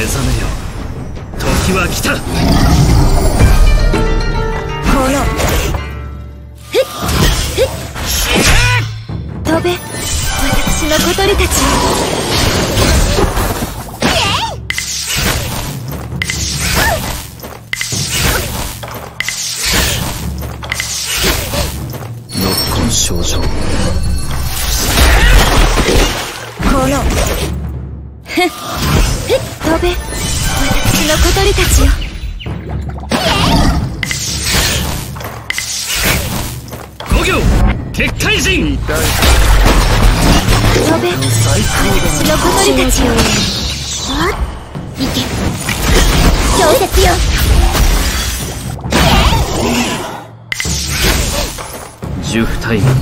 覚めよ、時は来た。 この飛べ、私の小鳥たちよ。 ノッコン症状。 この飛べ、私の小鳥たちよ。 五行結界陣。 飛べ、私の小鳥たちよ。行け、氷雪よ。 ジュフタイム。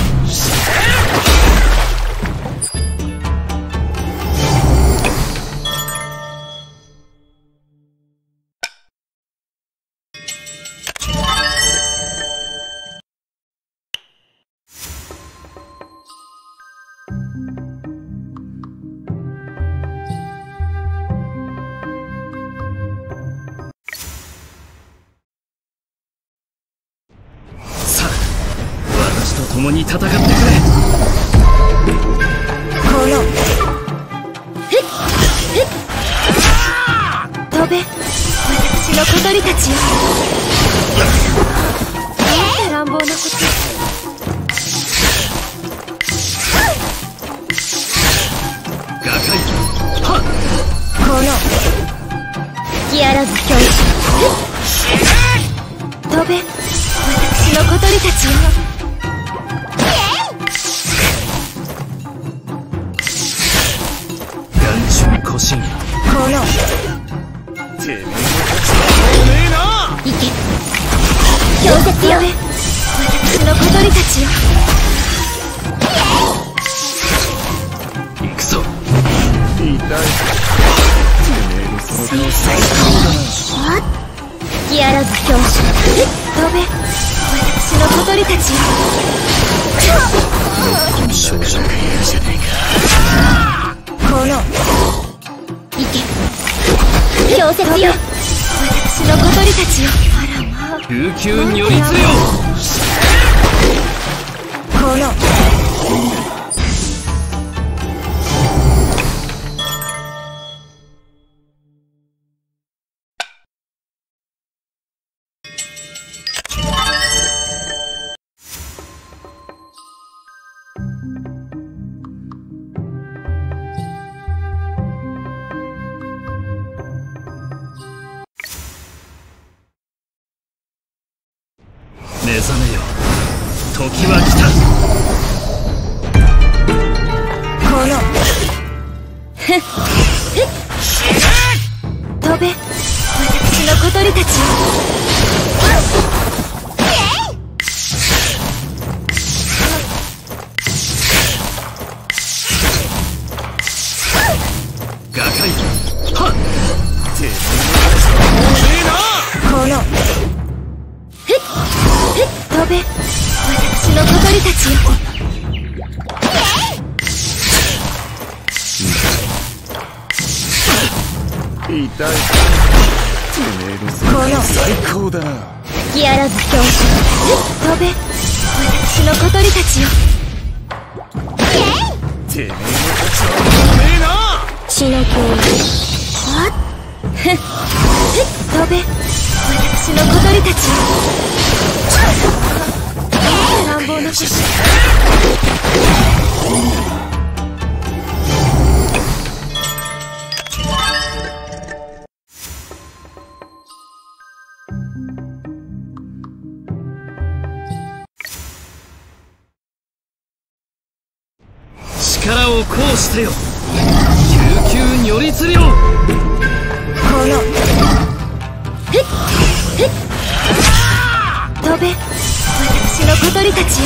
共に戦ってくれ。 この飛べ、私の小鳥たちよ。なんて乱暴なこと。 瓦解。はっ、 この吹き荒らず教師。飛べ、私の小鳥たちよ。 古神。 このてめえの価値はもうねえな。 行け、氷雪よ。私の小鳥たちよ。 行くぞ。痛い。てめえのその顔最高だな。 吹き荒らず教師。飛べ、私の小鳥たちよ。 ノッコン症状。 この氷雪よ。私の小鳥たちよ。あらまあ、 琉球如律よ。 この目覚めよ、時は来た。 この飛べ、私の小鳥たちよ。 瓦解。はっ、てめえの価値はもうねえな。 この飛べ、私の小鳥たちよ。 痛い。てめえのそのこの最高だな。 吹き荒らず教師。飛べ、私の小鳥たちよ。 てめえの価値はもうねえな。 血の教師。飛べ、私の小鳥たちよ。乱暴なこと。 力を行使せよ、琉球如律令。 この飛べ、私の小鳥たちよ。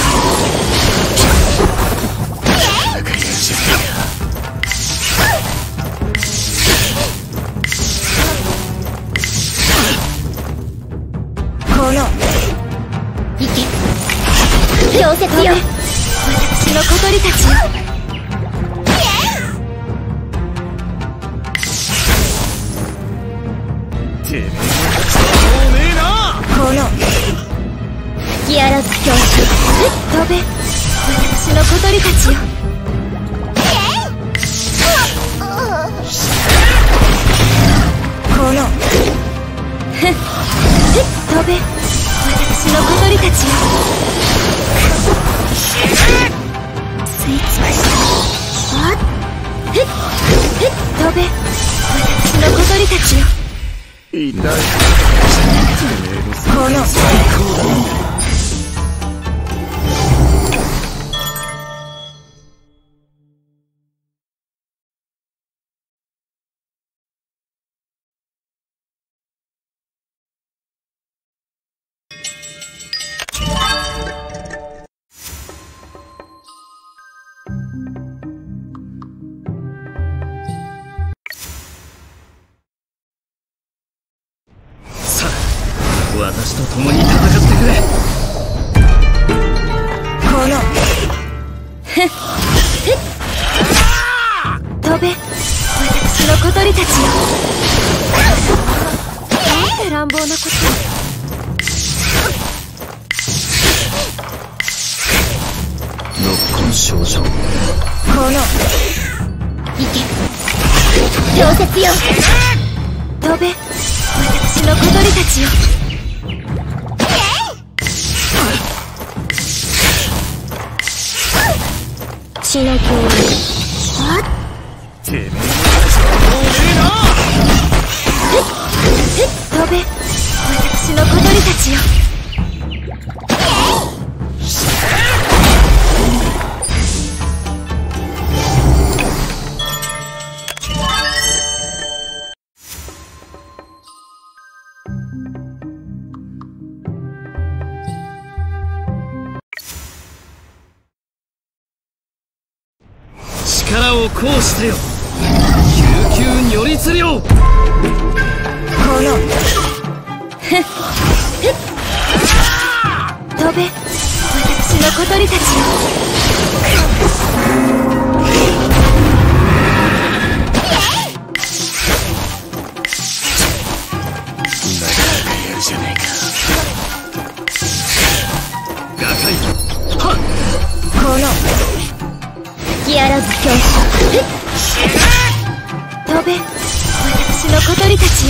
この行け、氷雪よ。私の小鳥たちよ。 うねえな。 この吹き荒らす強襲。飛べ私の小鳥たちよ。この飛べ私の小鳥たちよ。吸い尽くした飛べ私の小鳥たちよ。 痛い。てめえのこの最高だ。私と共に戦ってくれ。 この飛べ私の小鳥たちよ。なんて乱暴なこと。 ノッコン少女。 この行け溶接よ。飛べ私の小鳥たちよ。血の共有。 てめえのやつはもうねえな。 飛べ私の小鳥たちよ。 力を行使せよ。救急如律令。 この飛べ私の小鳥たちよ。 なかなかやるじゃねえか。瓦解。はっ。 この吹き荒らす強襲。飛べ私の小鳥たちよ。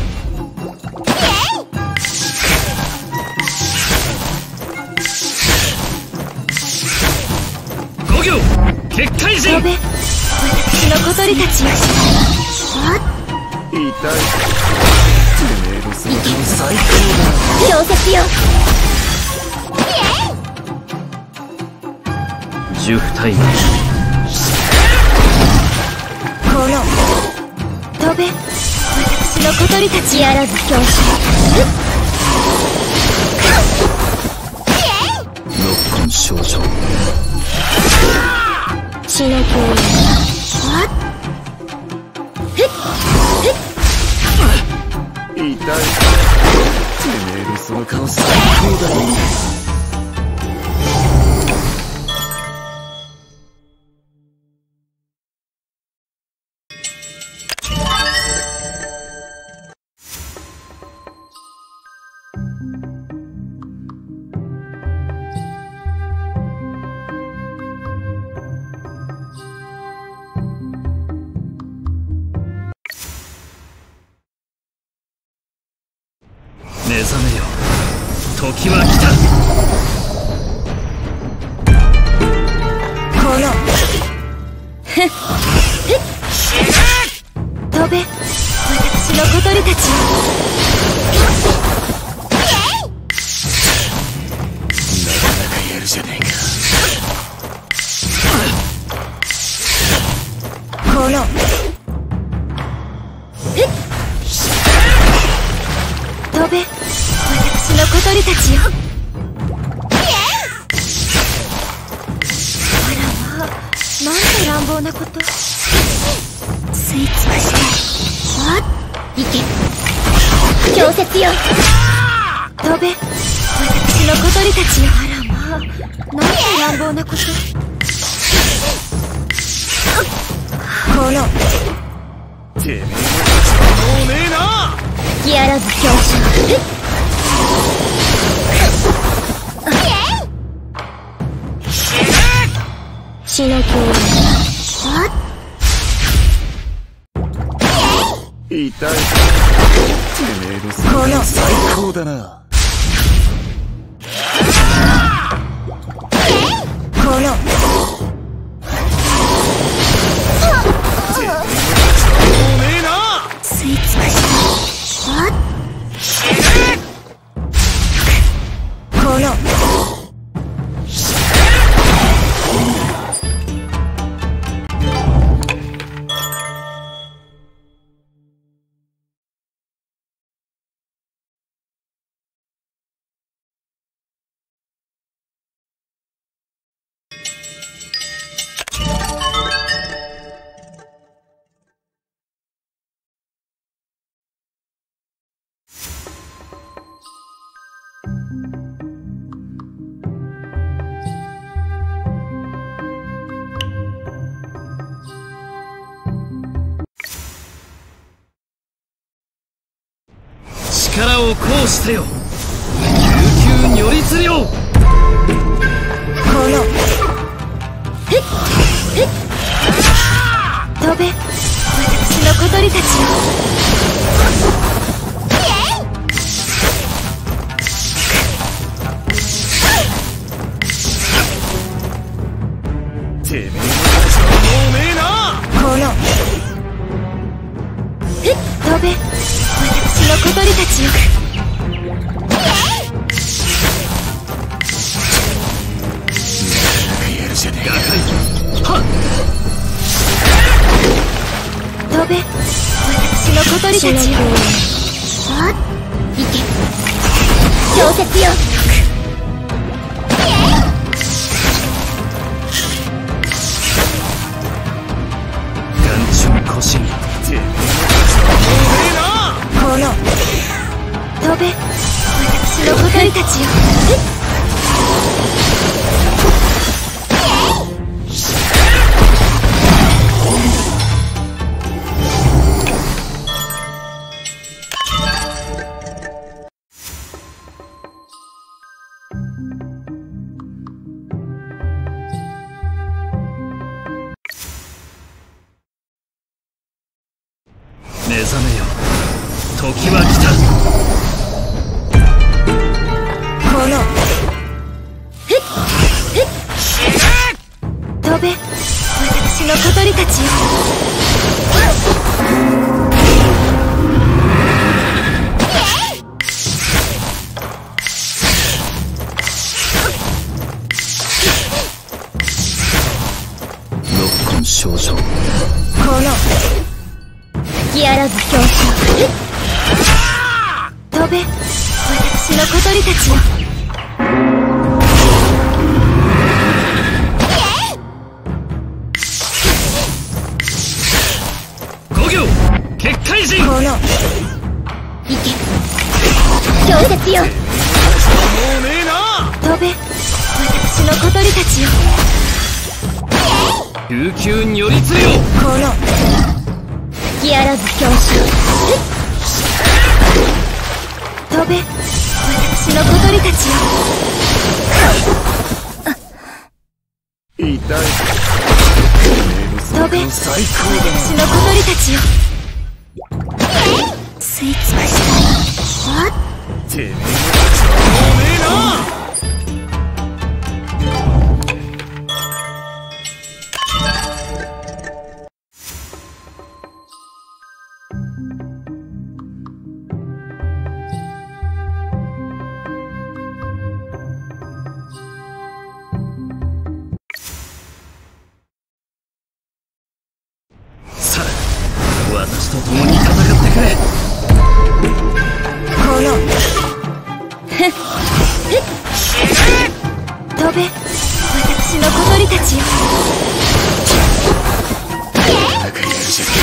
5行結界陣。 飛べ私の小鳥たちよ。 痛い。てめえのその顔最高だ。 溶接よ。 10対2。 この飛べ私の小鳥たちやらず強襲。 ノッコン少女。 血の共有。 痛い。てめえのその顔最高だ。目覚めよ、時は来た。 この飛べ私の小鳥たちよ。 なかなかやるじゃねえか。 この飛べ私の小鳥たちよ。あらまあ、なんて乱暴なこと。吸い尽くした行け溶接よ。飛べ私の小鳥たちよ。あらまあ、なんて乱暴なこと。このてめえの立場もうねえな。 吹き荒らぐ強者。死の強痛い。てめえのスピード最高だな。 この吸い尽くしたこの力を行使せよ。救急如律令。この飛べ、私の小鳥たちよ。 てめえの話はもうねえな。 この飛べ、私の小鳥たちよ。 やるじゃねえか。 はっ。 飛べ、私の小鳥たちよ。行け、氷雪よ。 眼中腰に。 てめえの話はもうねえな。 この飛べ、私の小鳥たちよ。 目覚めよ、時は来た。 この飛べ、私の小鳥たちよ。 六根症状。 この吹き荒らぐ強者。飛べ、私の小鳥たちよ。 五行結界人。 この行け、氷雪よ。 もうねえな。 飛べ、私の小鳥たちよ。 救急如律令。 この吹き荒らぐ強者。飛べ、私の小鳥たちよ。 痛い。てめえのスピ飛べ、 ード最高だな。 私の小鳥たちよ。吸い尽くしたてめえの話はもうねえな。 さあ、私と共に戦ってくれ。 この飛べ、私の小鳥たちよ。 なんかやるじゃね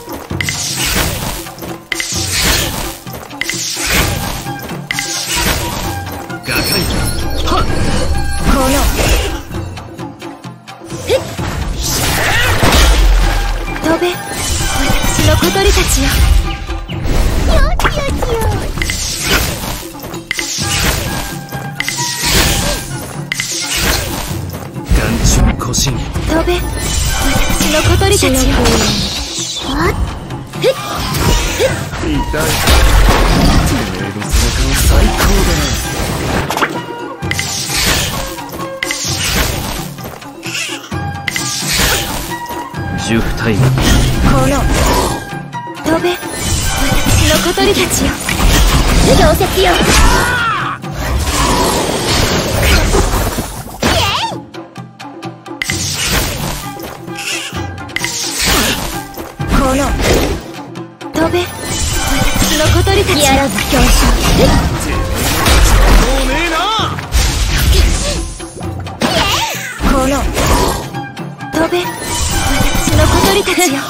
瓦解。はっ。 この飛べ、私の小鳥たちよ。よしよし。 心。 飛べ、私の小鳥たちよ。わっ、ふっ、 痛い。てめえの背中は最高だな。 ジュフタイム。 この飛べ、私の小鳥たちよ。氷雪よ。この飛べ、私の小鳥たちよ。やらず強者。 もうねえな。 この飛べ、私の小鳥たちよ。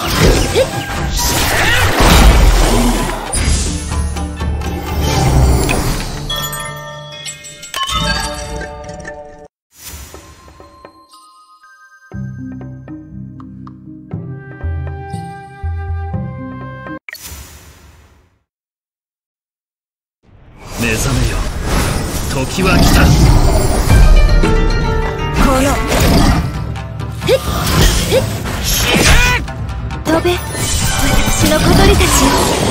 目覚めよ、時は来た。 このふっふっ飛べ、私の小鳥たちよ。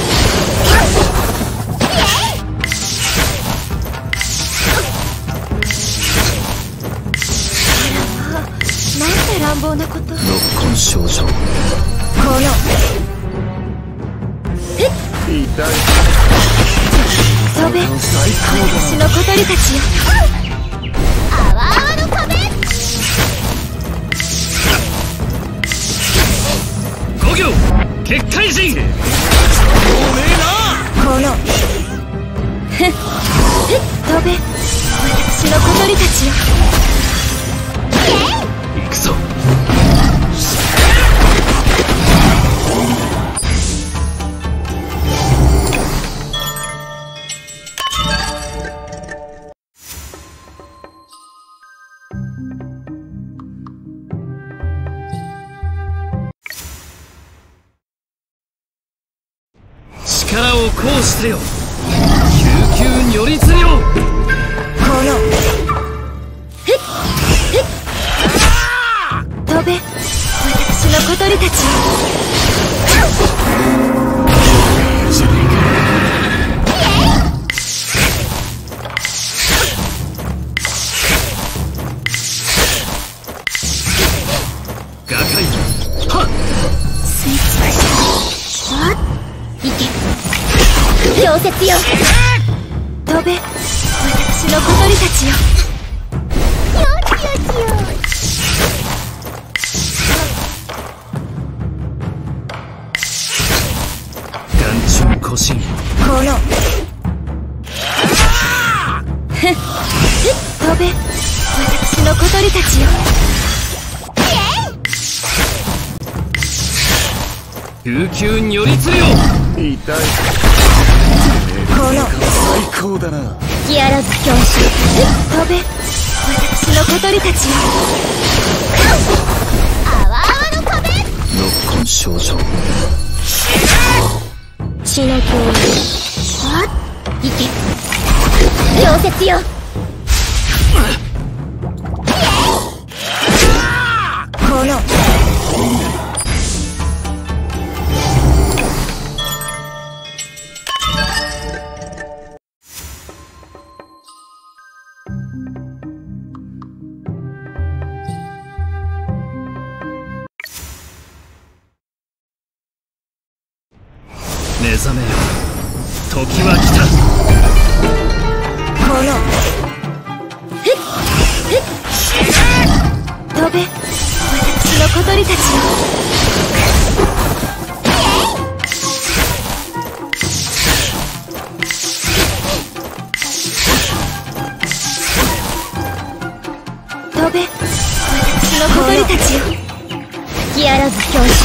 なんて乱暴なこと。 ノッコン少女。 この痛い。 飛べ、私の小鳥たちよ。あわあわの壁。 五行結界陣。 もうねえな。 このふっ飛べ、私の小鳥たちよ。 行くぞ。力を行使せよ、救急如律令。 このふっふっ飛べ、私の小鳥たちよ。 瓦解。はっ、 吸い尽くした。わっ、いけ、氷雪よ。飛べ、私の小鳥たちよ。よちよちよ。 眼中古心。 このふっ飛べ、私の小鳥たちよ。 救急如律令。 痛い。 この最高だな。 やらず強者。飛べ、私の小鳥たちよ。あわあわの壁。 ノッコン少女。 血の共有。わっ、いけ、氷雪よ。この目覚めよ、時は来た。 このふっふっ飛べ、私の小鳥たちよ。飛べ、私の小鳥たちよ。やらず強者。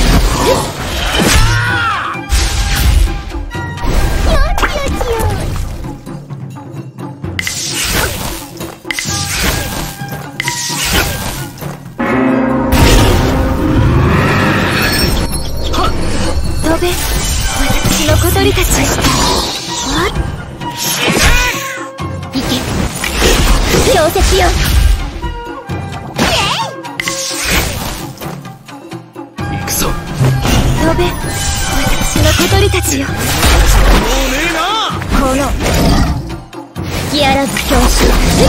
飛べ、私の小鳥たち。わっ、いけ、氷雪よ。 小鳥たちよ。 もうねえな。 この隙あらず強襲。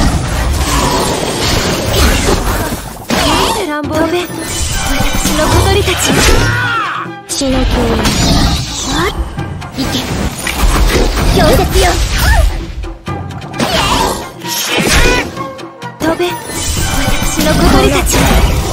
乱暴べ、私の小鳥たちよ。血の共演。いけ、強烈よ。飛べ、私の小鳥たちよ。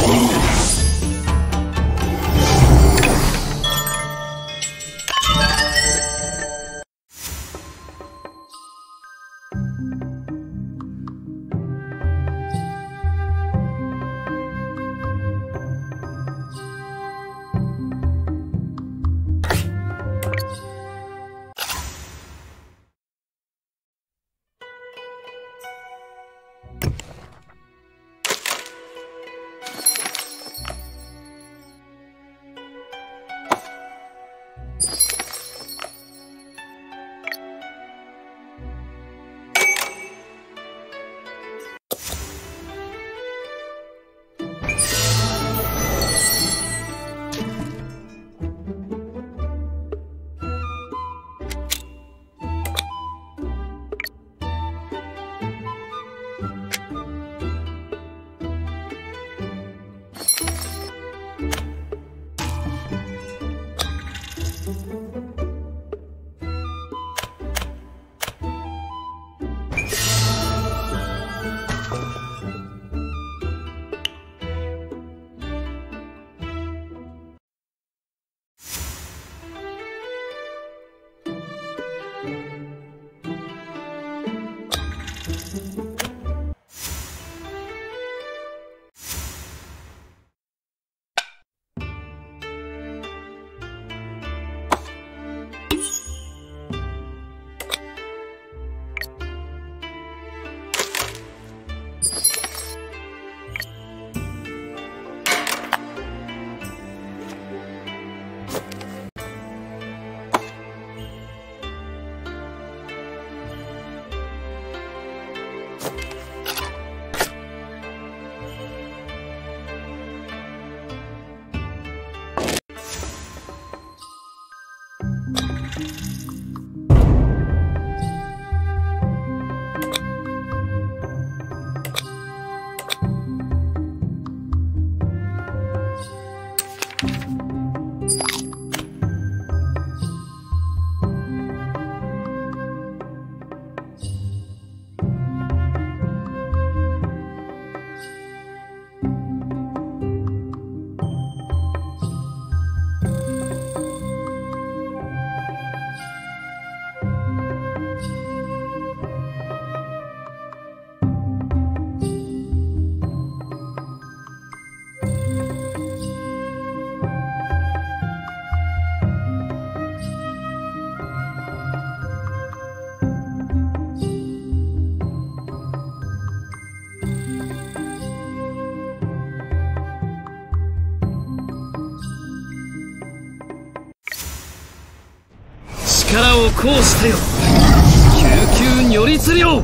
力を行使せよ。救急如律令。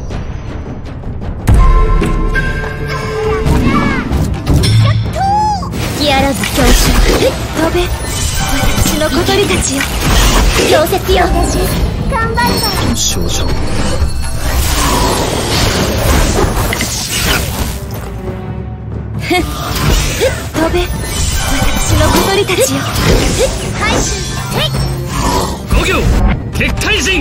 隙あらず強襲。飛べ、私の小鳥たちよ。強説よ。頑張るから少女。 飛べ、私の小鳥たちよ。回収。 5行結界陣。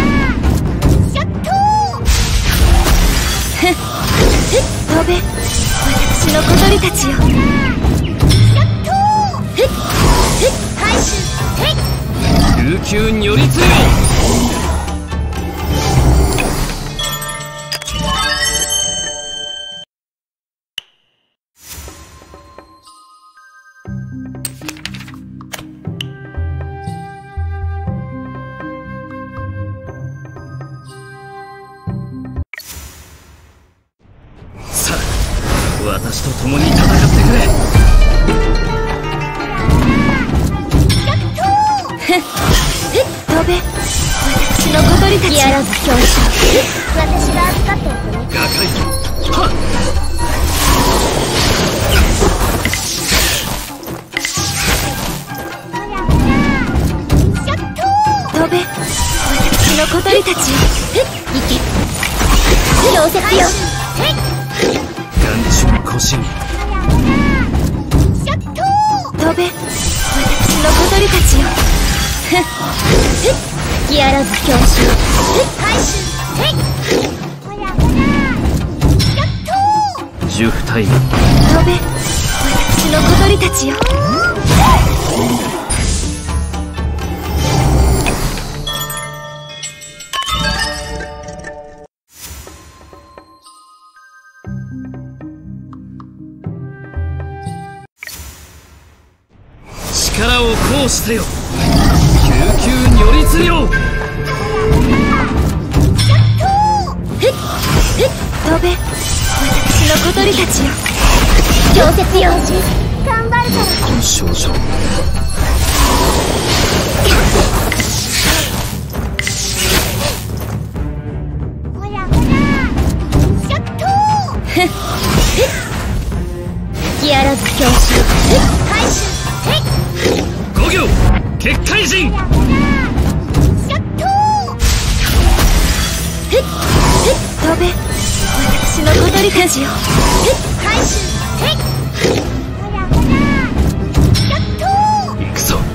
飛べ、私の小鳥たちよ。 救急如律令。さあ、私と共に戦ってくれ。 飛べ、私の小鳥たちやらず強襲。私が預かっておくね。 瓦解。はっ。 シャットー。 行け。調節よ。 眼中古神。 飛べ、私の小鳥たちよ。隙あらず強襲。 十二体。 飛べ、私の小鳥たちよ。 力を行使せよ。救急如律令。 飛べ、私の小鳥たちよ。調節よ。頑張るから。 少女。 隙あらず強襲。 五行結界陣。 飛べ、私の小鳥たちよ。 行くぞ。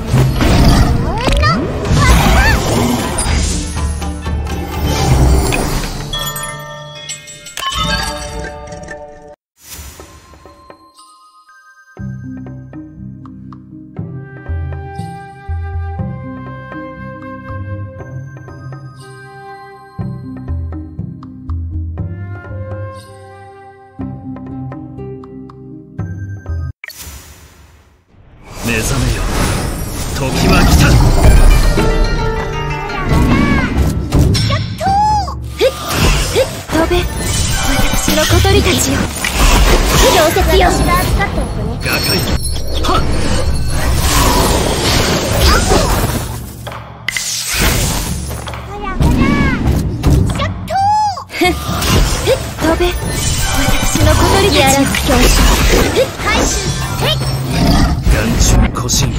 目覚めよ、時は来た。 飛べ、私の小鳥たちよ。調節よ。 瓦解。はっ。 飛べ、私の小鳥たちよ。 眼中古神。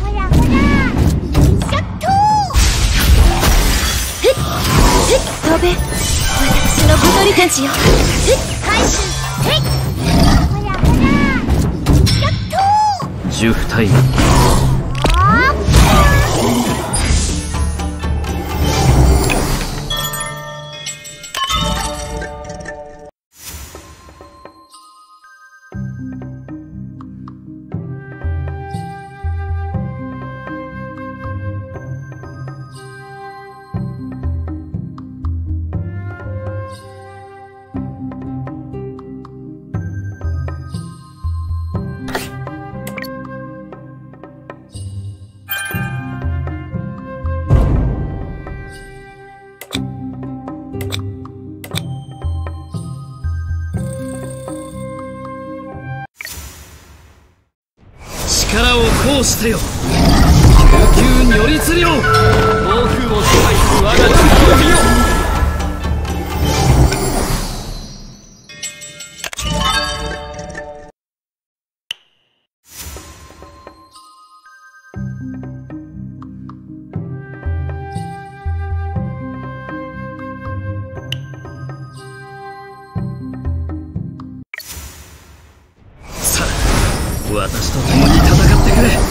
飛べ、私の小鳥たちよ。 十二体。力を行使せよ。救急如律令。暴風を支配する我が力を見よ。さあ、私と共に戦ってくれ。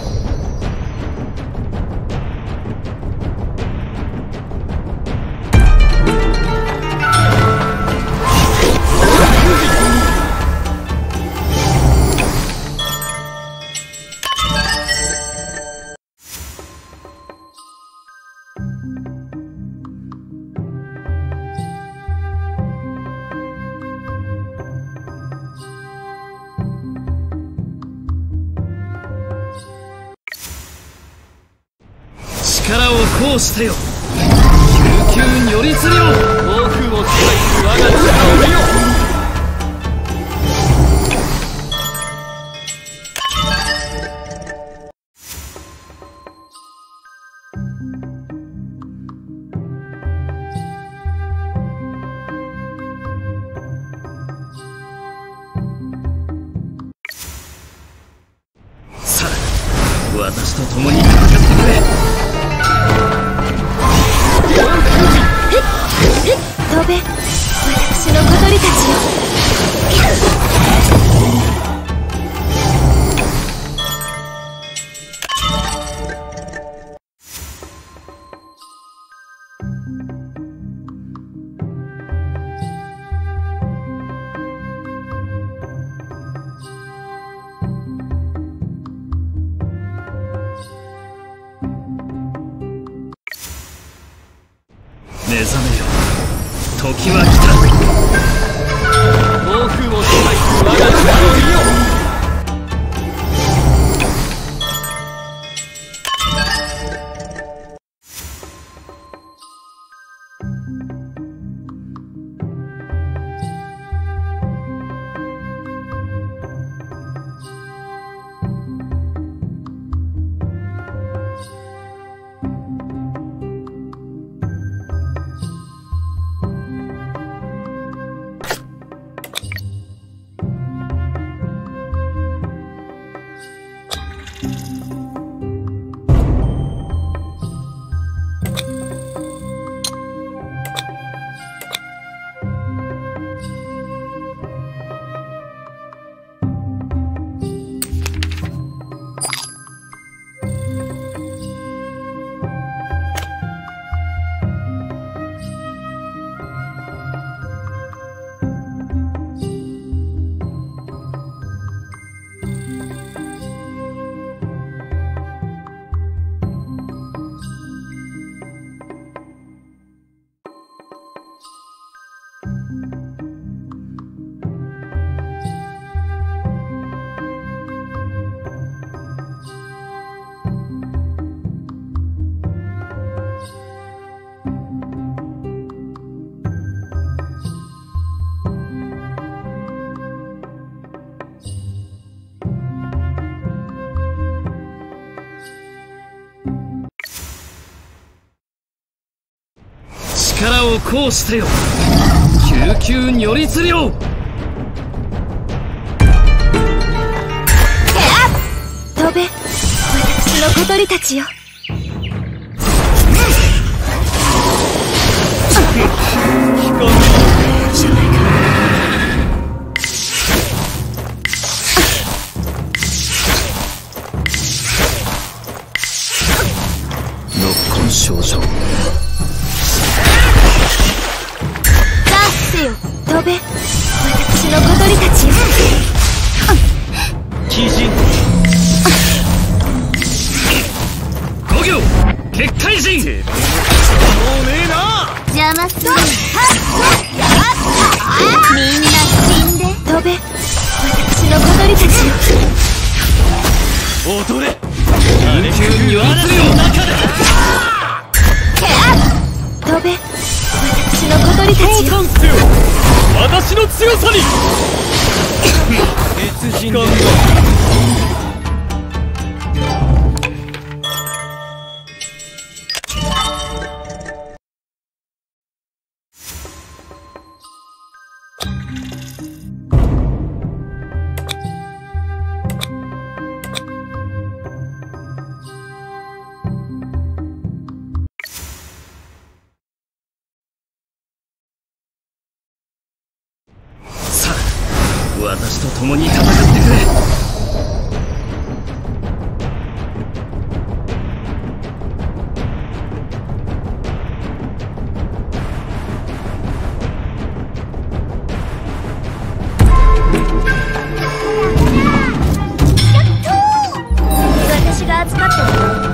力を行使せよ。救急如律令。暴風を支配する我が力を見よ。さあ、私と共に戦ってくれ。 覚めよ、時は来た。暴風を支配する我が力を見よ。力を行使せよ、救急如律令。 飛べ、私の小鳥たちよ。 ノッコン少女、 飛べ、私の小鳥たちよ。 鬼人五行結界人。もうねえな、 邪魔する。みんな死んで。飛べ、私の小鳥たちよ。 踊れ、緊急如律令の中で。 飛べ、私の小鳥たちよ。 私の強さに別人だ。私と共に戦ってくれ。 私が集まってる。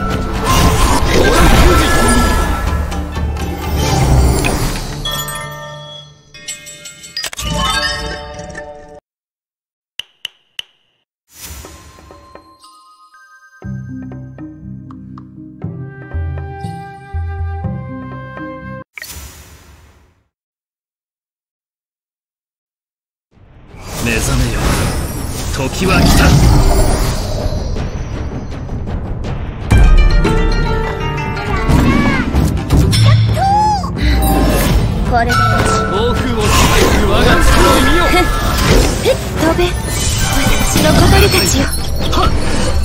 目覚めよ、時は来た。 これで暴風を支配する我が力を見よ。 飛べ、私の小鳥たちよ。 はっ。